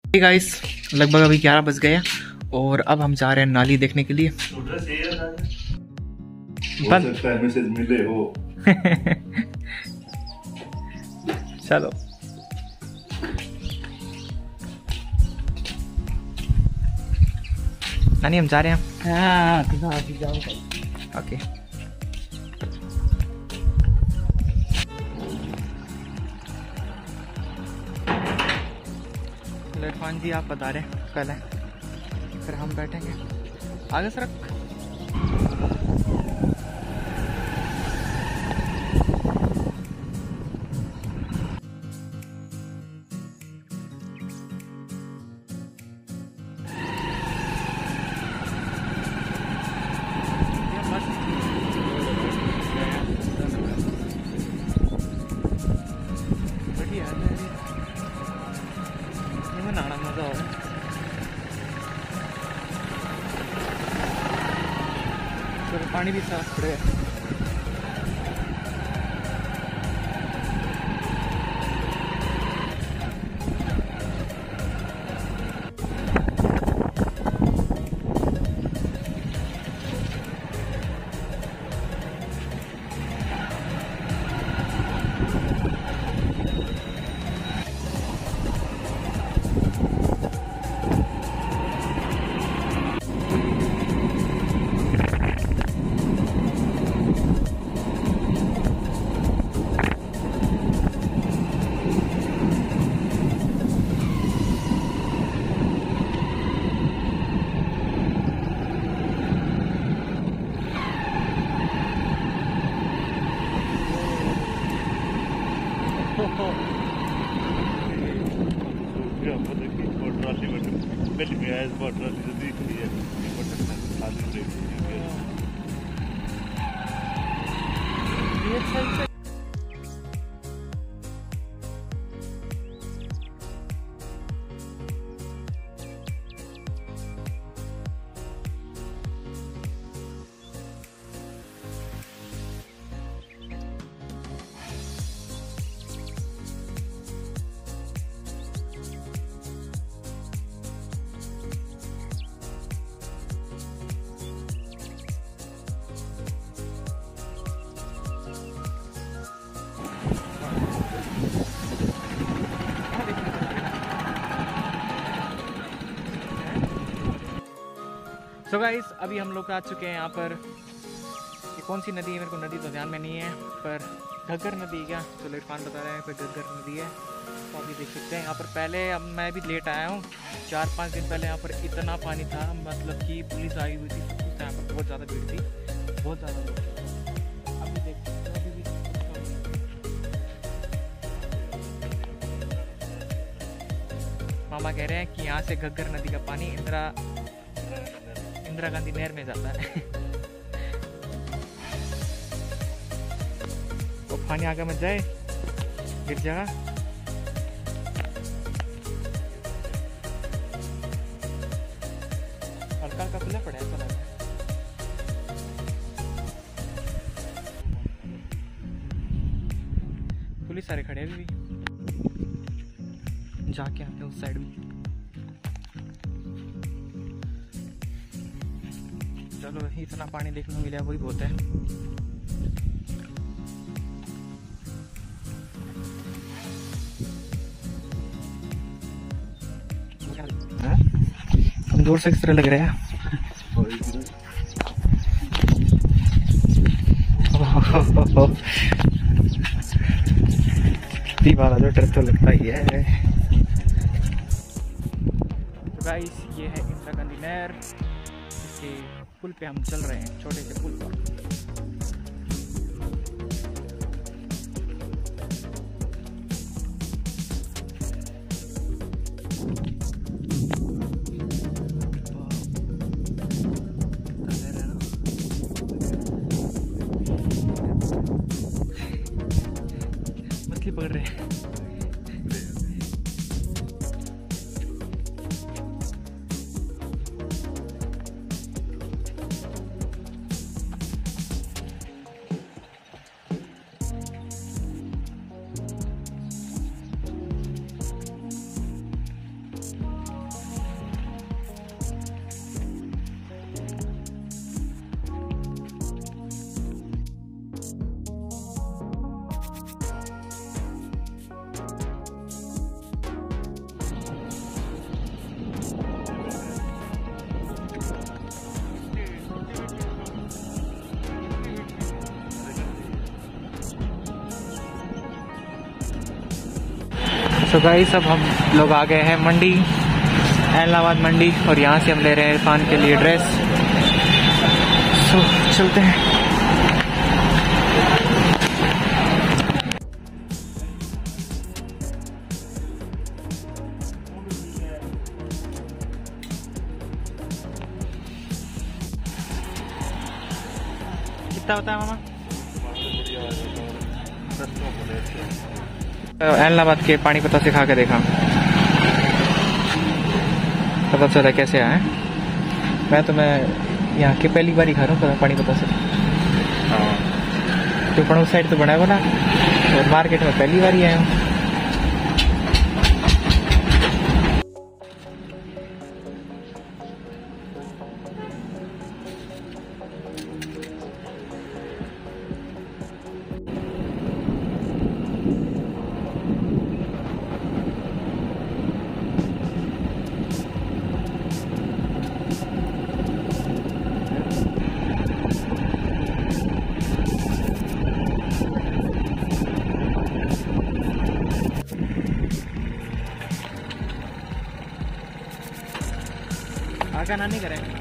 Guys लगभग अभी 11 बज गए और अब हम जा रहे हैं नाली देखने के लिए। मैसेज मिले हो। चलो नानी हम जा रहे हैं। हाँ ओके इरफान जी आप बता रहे हैं कल है, फिर हम बैठेंगे आगे सड़क। नहाना मजा हो रहा, पानी भी साफ पड़ेगा। सो गाइस अभी हम लोग आ चुके हैं यहाँ पर। ये कौन सी नदी है मेरे को नदी तो ध्यान में नहीं है, पर घग्गर नदी क्या, चलो इरफान बता रहे हैं पर घग्गर नदी है। तो अभी देख सकते हैं यहाँ पर। पहले अब मैं भी लेट आया हूँ, 4-5 दिन पहले यहाँ पर इतना पानी था, मतलब कि पुलिस आई हुई थी, सब कुछ यहाँ पर बहुत ज़्यादा भीड़ थी, बहुत ज़्यादा लोग थे। अभी देख सकते हैं अभी भी मामा कह रहे हैं कि यहाँ से घग्गर नदी का पानी इंदिरा गांधी नहर में जाता है। तो पानी आगे मत जाए, गिर जाएगा। हल्का हल्का खुला पड़ा है, ऐसा लग रहा है। पुलिस सारे खड़े हैं अभी भी, जाके आते हैं उस साइड में। चलो इतना पानी देखने को मिला वही बहुत है। कमजोर से किस तरह लग रहा है। दीवार जो डर तो लगता ही है। तो गाइस ये है इंदिरा गांधी नहर, इसके पुल पे हम चल रहे हैं, छोटे से पुल पर। मछली पकड़ रहे हैं। सो गाइस अब हम लोग आ गए हैं मंडी, एलनाबाद मंडी, और यहाँ से हम ले रहे हैं इरफान के लिए ड्रेस। सो चलते हैं। कितना होता है मामा? एलनाबाद के पानीपता से खा के देखा, पता चला कैसे आया। मैं यहाँ के पहली बार ही खा रहा हूँ पानीपता से। तो पड़ोस साइड तो बना है बोला, और मार्केट में पहली बार ही आया हूँ। आका ना नहीं करें।